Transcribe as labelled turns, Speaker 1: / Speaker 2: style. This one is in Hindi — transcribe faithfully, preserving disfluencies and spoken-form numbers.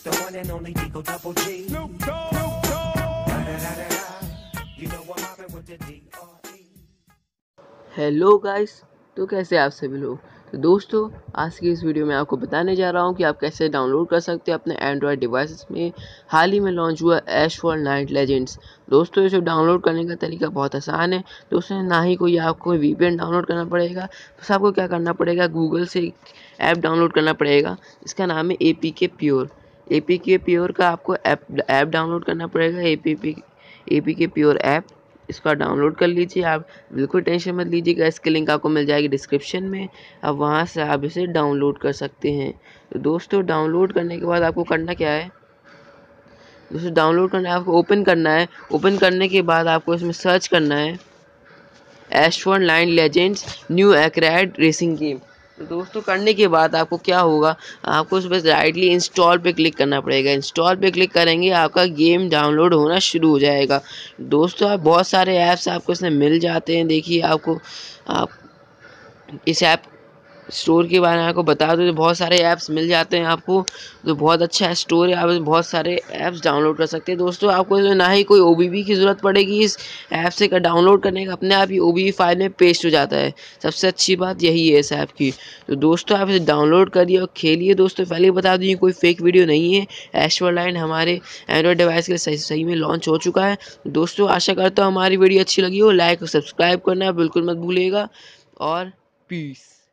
Speaker 1: the one and only Digo Double G. Snoop Dogg. Da-da-da-da-da. You know I'm mobbing with the D R E.
Speaker 2: Hello guys, तो कैसे आप सभी लोग। तो दोस्तों, आज की इस वीडियो में आपको बताने जा रहा हूं कि आप कैसे डाउनलोड कर सकते हैं अपने एंड्रॉयड डिवाइसेस में हाल ही में लॉन्च हुआ एशवर्ल्ड नाइट लेजेंड्स। दोस्तों, इसे डाउनलोड करने का तरीका बहुत आसान है। दोस्तों, ना ही कोई आपको वीपीएन डाउनलोड करना पड़ेगा। बस आपको क्या करना पड़ेगा, गूगल से ऐप डाउनलोड करना पड़ेगा। इसका नाम है A P K pure. A P K pure का आपको ऐप ऐप डाउनलोड करना पड़ेगा। A P P A P K pure app, इसका डाउनलोड कर लीजिए। आप बिल्कुल टेंशन मत लीजिएगा, इसकी लिंक आपको मिल जाएगी डिस्क्रिप्शन में। अब वहाँ से आप इसे डाउनलोड कर सकते हैं। तो दोस्तों, डाउनलोड करने के बाद आपको करना क्या है, दोस्तों डाउनलोड करना है, आपको ओपन करना है। ओपन करने के बाद आपको इसमें सर्च करना है Ashworld Knight legends new acride racing game. तो दोस्तों, करने के बाद आपको क्या होगा, आपको उस पर राइटली इंस्टॉल पे क्लिक करना पड़ेगा। इंस्टॉल पे क्लिक करेंगे, आपका गेम डाउनलोड होना शुरू हो जाएगा। दोस्तों, आप बहुत सारे ऐप्स आपको इसमें मिल जाते हैं। देखिए, आपको आप इस ऐप स्टोर के बारे में आपको बता दूं तो बहुत सारे ऐप्स मिल जाते हैं आपको। तो बहुत अच्छा स्टोर है, आप बहुत सारे ऐप्स डाउनलोड कर सकते हैं। दोस्तों, आपको इसमें ना ही कोई ओबीबी की ज़रूरत पड़ेगी। इस ऐप से का डाउनलोड करने का अपने आप ही ओबीबी फाइल में पेस्ट हो जाता है। सबसे अच्छी बात यही है इस ऐप की। तो दोस्तों, आप इसे डाउनलोड करिए और खेलिए। दोस्तों, पहले बता दूँ, कोई फेक वीडियो नहीं है। एशवर्ल्ड नाइट हमारे एंड्रॉयड डिवाइस के लिए सही सही में लॉन्च हो चुका है। दोस्तों, आशा करता हूँ हमारी वीडियो अच्छी लगी हो। लाइक और सब्सक्राइब करना बिल्कुल मत भूलिएगा। और पीस।